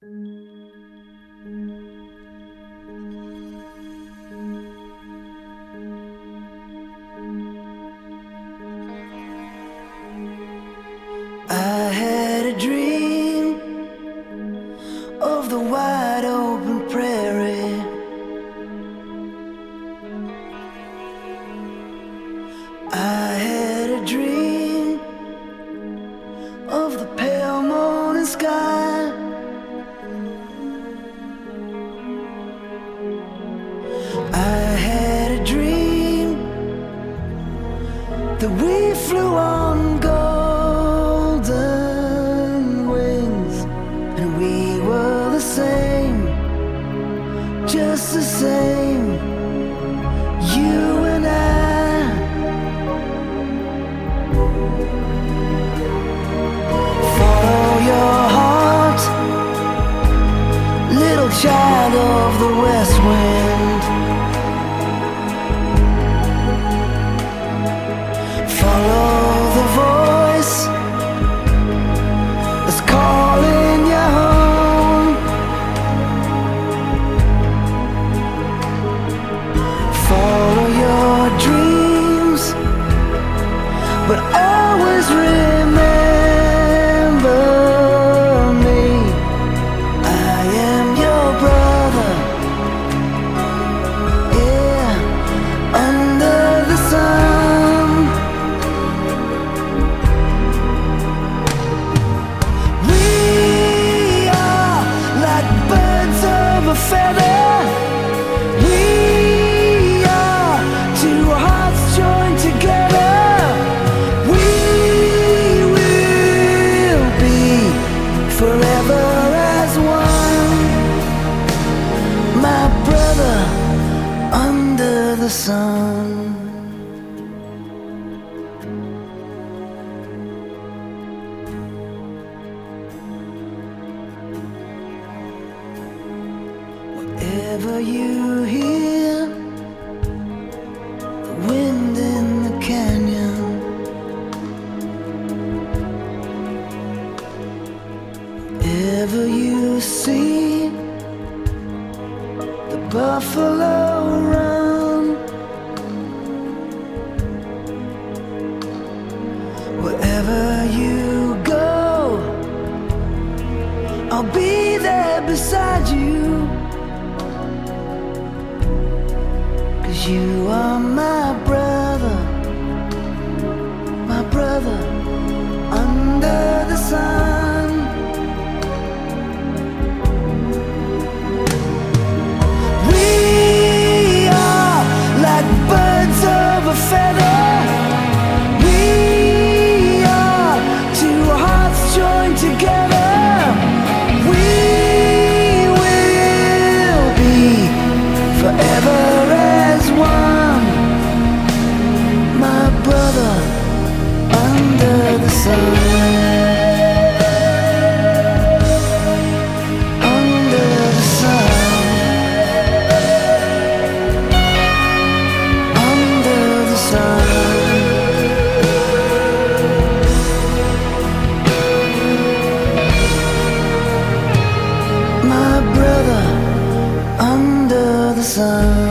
I had a dream of the wide open prairie. I had a dream of the pale morning sky. I had a dream that we flew on golden wings, and we were the same, just the same, you and I. Follow your heart, little child of the west wind. Follow the voice that's calling you home. Follow your dreams, but always remember me. I am your brother, yeah, under the sun. We are like birds of a feather. We are two hearts joined together. We will be forever as one. My brother under the sun. Wherever you hear the wind in the canyon, wherever you see the buffalo run, wherever you go, I'll be there beside you. 'Cause you are my brother under the sun. We are like birds of a feather. We are two hearts joined together. We will be forever as one. My brother under the sun. Under the sun. Under the sun. My brother under the sun.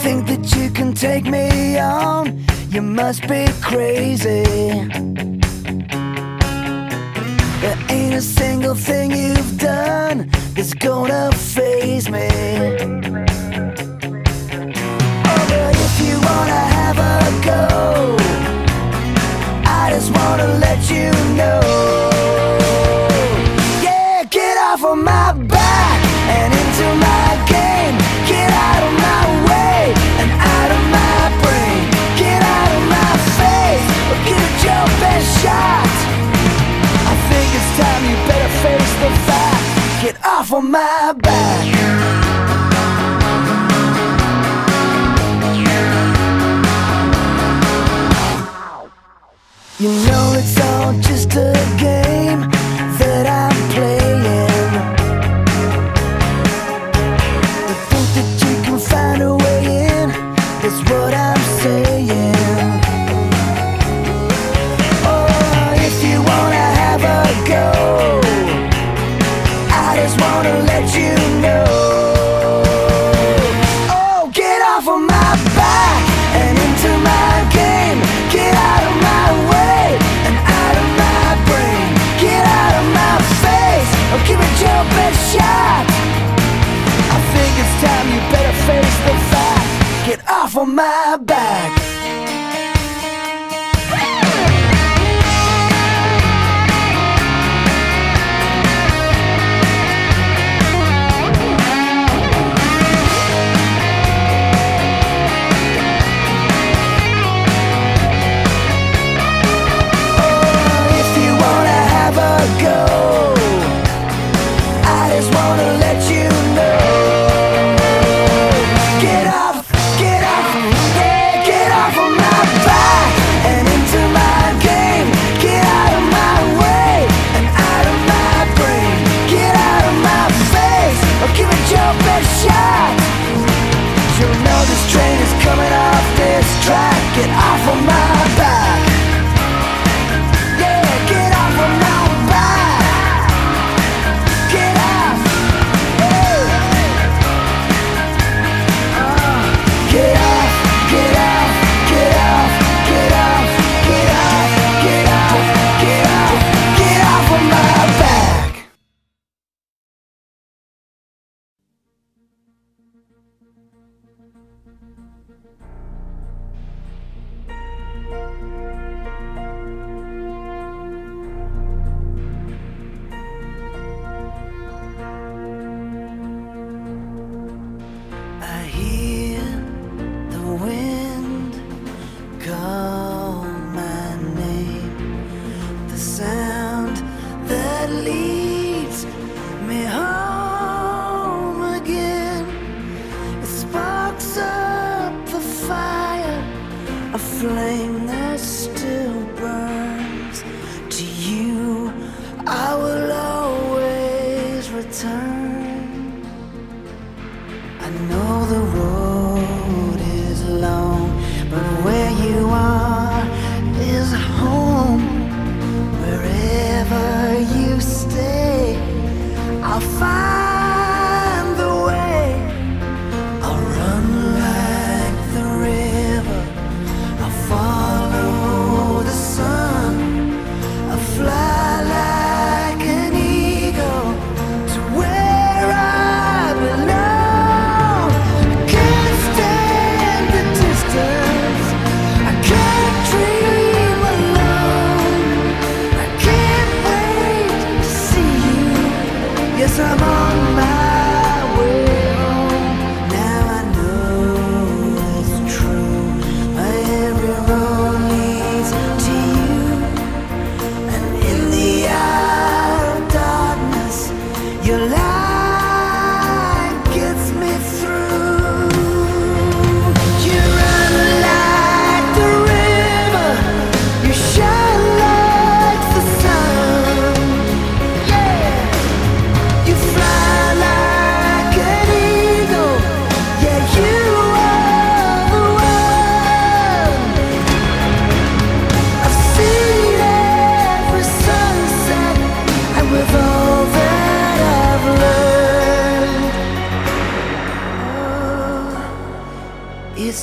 think that you can take me on? You must be crazy. There ain't a single thing you've done that's gonna faze me. Oh, but if you wanna have a go, I just wanna let you know. Yeah, get off of my back and into my game. Get out of my way and out of my brain. Get out of my face, or give it your best shot. I think it's time you better face the fact. Get off of my back. You know it's all just a game that I'm playing. You think that you can find a way in, that's what I'm saying. Oh, if you wanna have a go, I just wanna let you know. Oh, get off of my back and into my game. Get out of my way and out of my brain. Get out of my face, or give it your best shot. I think it's time you better face the fact. Get off of my back. Go. I just wanna let you know. Get off, yeah, get off of my back and into my game. Get out of my way and out of my brain. Get out of my face, or give it your best shot. You know this train is coming off this track. Get off of my back. Flame that still burns. To you I will always return. I know the road is long, but where you are is home. Wherever you stay, I'll find the way. I'll run like the river, follow the sun. I fly like an eagle to where I belong. I can't stand the distance, I can't dream alone. I can't wait to see you. Yes, I'm on my way home. Now I know it's true. My every road leads to you, and in the hour of darkness, your light gets me through. You run like the river, you shine like the sun. Yeah, you fly like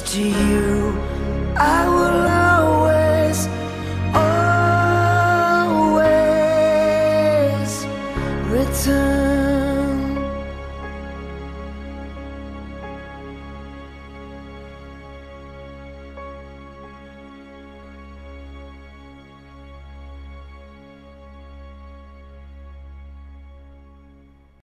to you I will always, always return.